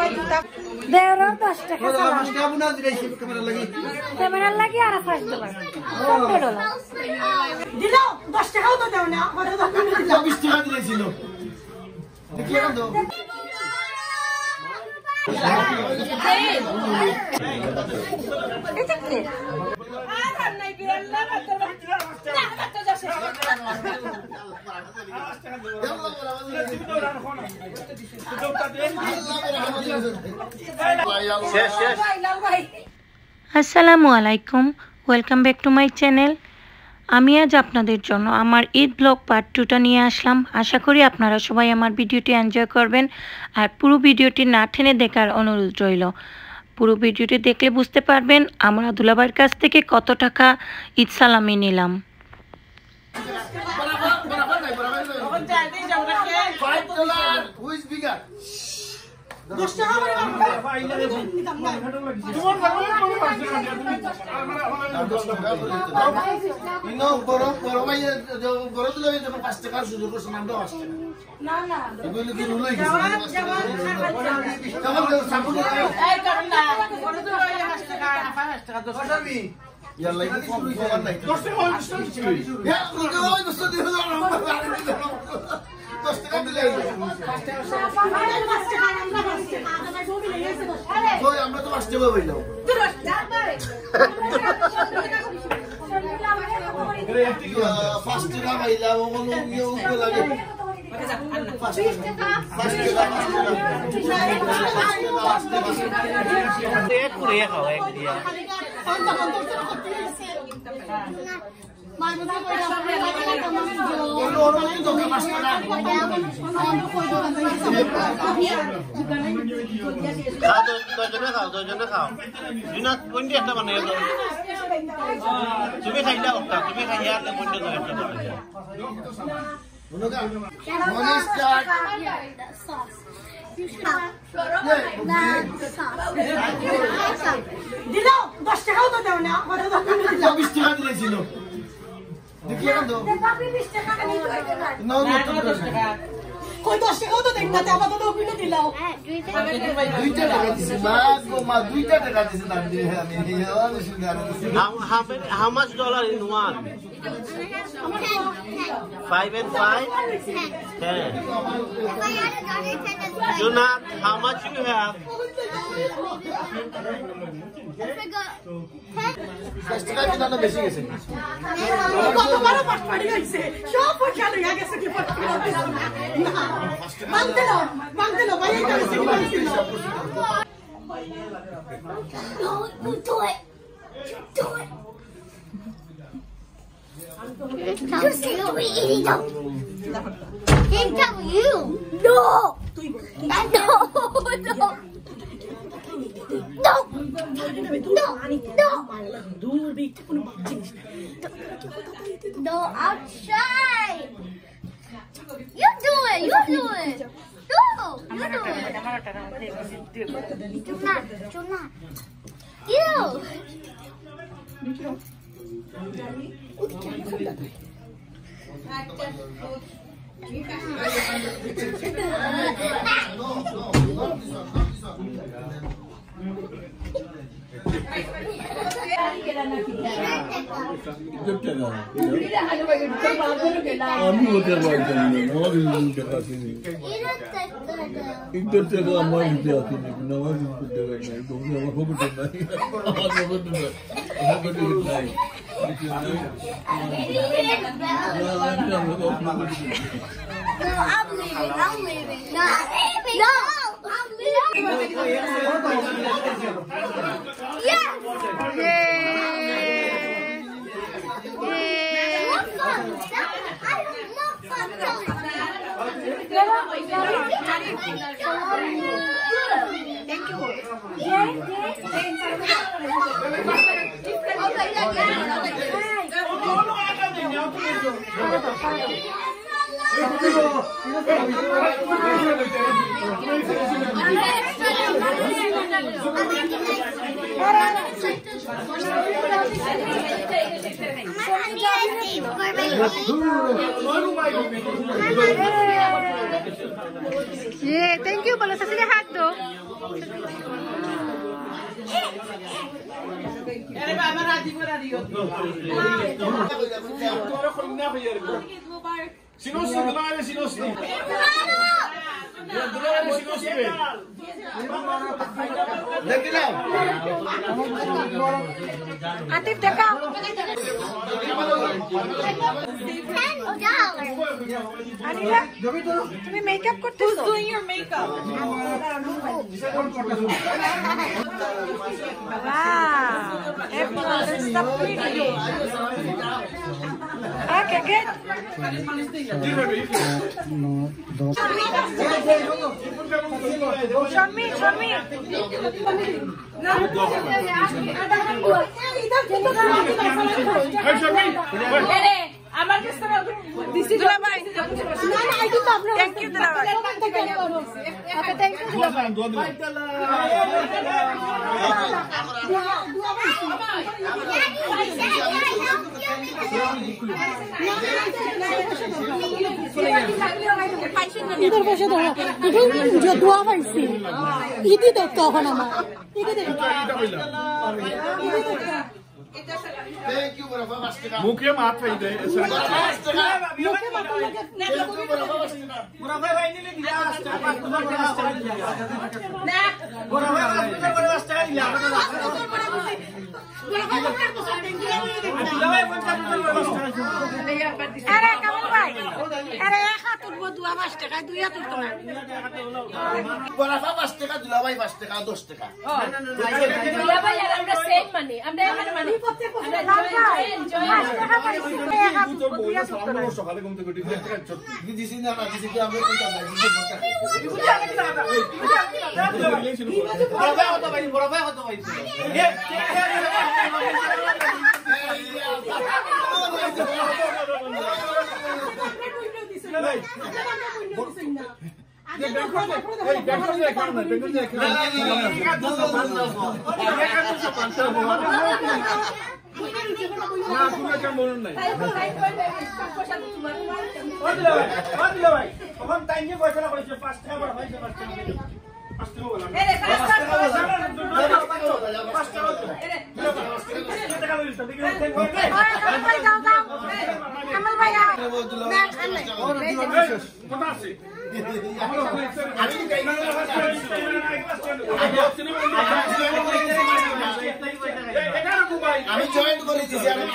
দেওরা 10 টাকা ক্যামেরা লাগি আর 5 ডলার দিল 10 টাকাও তো দাও না 20 টাকা দিয়েছিল দেখি এখন দাও এটা কি আসসালামু আলাইকুম, welcome back to my channel. আমি আজ আপনাদের জন্য আমার ঈদ ব্লগ পার্ট 2টা নিয়ে আসলাম। আশা করি আপনারা সবাই আমার ভিডিওটি এনজয় করবেন আর পুরো ভিডিওটি না টেনে দেখার অনুরোধ রইল। পুরো ভিডিওটি দেখলে বুঝতে পারবেন আমরা দুলাভাইয়ের কাছ থেকে কত টাকা ঈদ সালামি নিলাম। আমরা তো আসতে পারলাম ফার্স্ট টাকা পাইলাম লাগে তুমি খাইলা তুমি খাইয়া দিল 10 টাকাও তো দাও না 20 টাকা দিয়েছিল দেখি এখন দাও 20 টাকা নিয়ে না 10 টাকা কই 10 টাকাও তো দেখ না আবার তো ওপিনে দিলাও 2 টাকা দিছে মা গো মা 2 টাকা দিছে দাম দিয়ে আমি how much dollar in one? 5 and 5? 10. Junat, how much you have? বেশি গেছে কতবার পাস পড়ে গেছে সব পয়সা লইয়া গেছে কি পড়তে না মানতে না ভাই এটা বেশি কি No, do it. Do it. Just do it, eating them. Can't tell you. No. No. No. No. No. No. No, I'll try. You do it. You do it. No. You do it. Jonah. You. আমি ওটা পারতাম না আমার টাকা আছে inter টাকা আমার দিতে আছে না আমার দিতে টাকা নাই তুমি আমার খবর নাই আমার খবর নাই আমার খবর নাই No, I'm leaving. I'm leaving. No, no, I'm leaving. Yes. What fun? I love fun. Thank you. Yeah, thank you. Bala sa sila hot dog. Atif দেখাও আনিলা তুমি মেকআপ করতেছো doing your makeup wow everyone is so pretty okay good show me আমার কাছে দিছি দুলা ভাই না না আই কিন্তু আপনার থ্যাংক ইউ দুলা ভাই ওকে থ্যাংক ইউ দুলা ভাই ইধর বসে ধরো যে দোয়া পাইছি ইদি দেখতে এখন আমার ইদি দেখতে Thank you, Barafa Bastika. মুখে মাছ পাই দেয় Barafa Bastika. মুখে মাথা লাগে Thank you, Barafa Bastika. Barafa vai nile dia না Barafa Bastika dia. আরে কামাল ভাই আরে এক হাত তুলবো 2 টাকা 2 হাত তুলতো না Barafa Bastika, Dulawai Bastika, 10 টাকা। Dulawai আর আমরা সেম মানে আমরা মানে সকালে ঘুম থেকে দিছি না দিছি কি আমরা কোনটা না দিছি বলতা Barafa কত ভাই আমি জয়েন করে দিছি আমি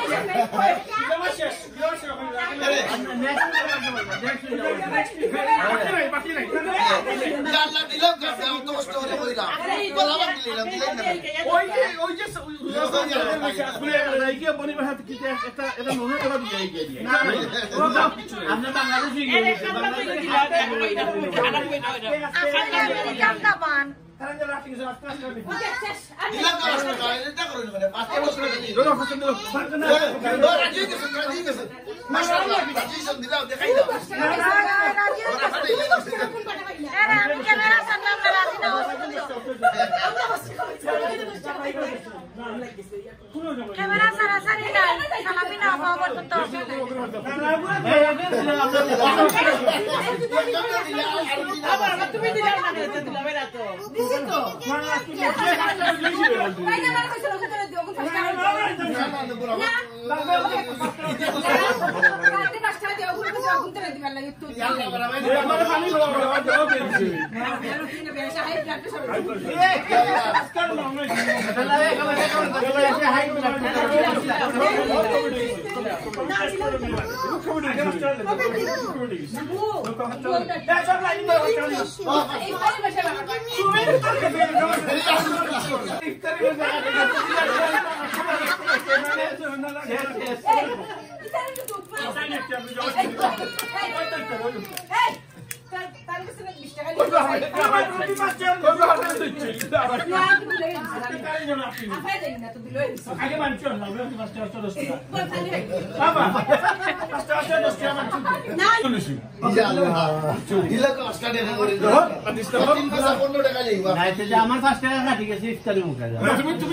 জানলা দিলাম কাছে অত কষ্ট করে কইলাম গলাবার দিলাম ওই যে স্কুলে রাইকে বনি ভাত কি এটা মনে করে দিয়ে গিয়ে আমরা বাংলাদেশে গিয়ে দিলাম কাছে এটা করুন মানে 5 বছর দিই রাজি গেছে মাশাআল্লাহ রাজি সব দিলাম দেখাই দাও আরে আমি ক্যামেরা সামনে রাজি না ক্যামেরা সারাসারি না সালামি না বাবা করতে তুমি দিলে না দিলা বেরা তো দিছি তো বাইরে না কইছিল ভিতরে দিও কোন ফাস্টা রাতে ফাস্টা দিও কোন কিছু কোন তরে দিবার লাগে তো আমার পানি বাবা দাও পেছি আমার 5 টাকা কাটি গেছে ইফতারি মুখে তুমি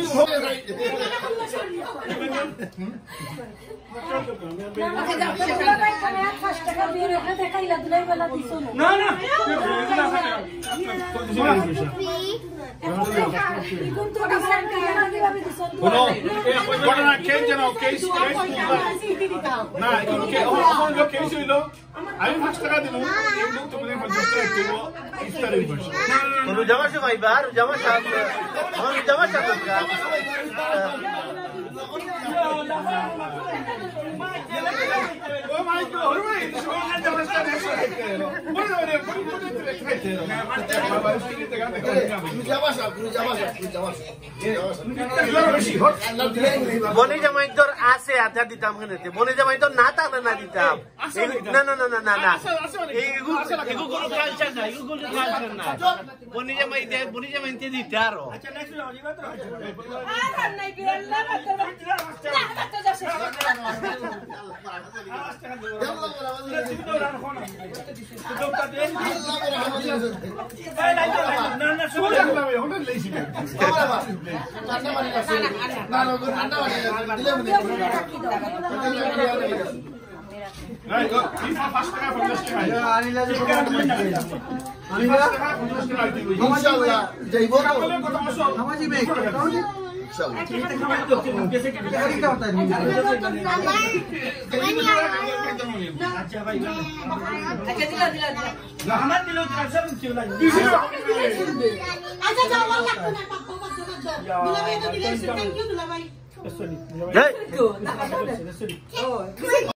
Free. ঘটনা কেস যেন কেস না কেস হইল আমি 5 টাকা দিলাম তুমি 50 টাকা দিব ইফতারের পয়সা রোজামাস ভাইবা রোজামাস রোজামাস ও মাই গড ওরে সোনা জামাসটা দেখো বলে বনে জামাই তোর আছে আধা দিতাম কেনে বনে জামাই তোর না থাকলে না দিতাম না না না না না এগুলো কোনো কালচার না এগুলো কোনো কালচার না বনে জামাই দিতে আরো Thank you.